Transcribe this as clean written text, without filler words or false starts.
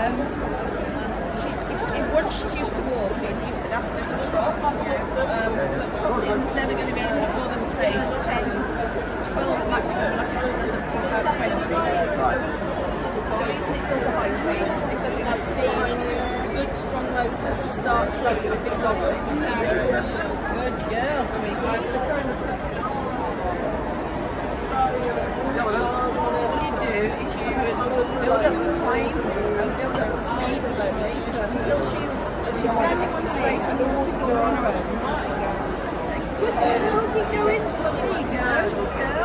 Once she's used to walking, you could ask her to trot. But trotting's never going to be anything more than, say, 10, 12 maximum, and I can ask her up to about 20. The reason it does a high speed is because it has to be a good, strong motor to start slowly with a big dog on it. Good girl, Twiggy. All you do is you build up the time and build up the speed slowly until she's standing on space and walking on her own. Good girl, keep going. There you go, good girl.